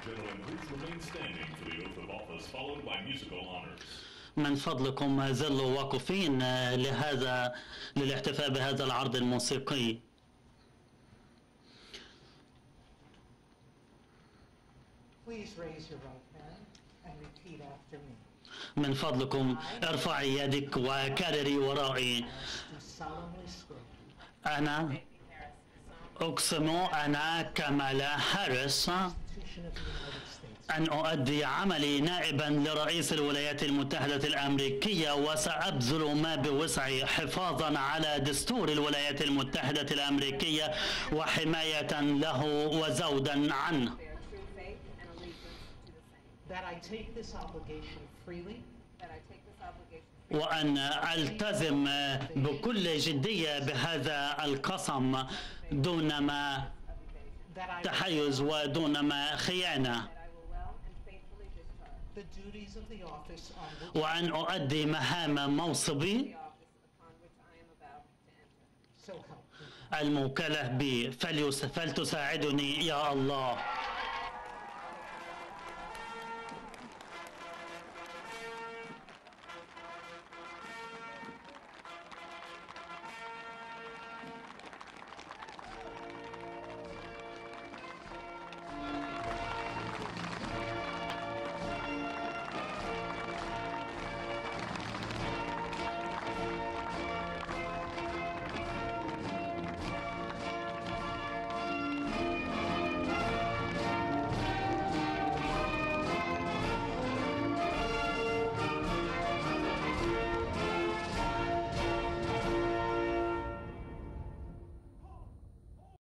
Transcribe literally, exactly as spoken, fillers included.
gentlemen, please remain standing for the oath of office, followed by musical honors. من فضلكم ما زالوا واقفين لهذا للاحتفاء بهذا العرض الموسيقي. Please raise your right hand and repeat after me. من فضلكم ارفعي يدك وكرري ورائي. أنا أقسم أنا كامالا هاريس أن أؤدي عملي نائبا لرئيس الولايات المتحدة الأمريكية، وسأبذل ما بوسعي حفاظا على دستور الولايات المتحدة الأمريكية وحماية له وزودا عنه. وأن ألتزم بكل جدية بهذا القسم دون ما تحيز ودون ما خيانة، وأن أؤدي مهام منصبي الموكلة بي، فلتساعدني يا الله.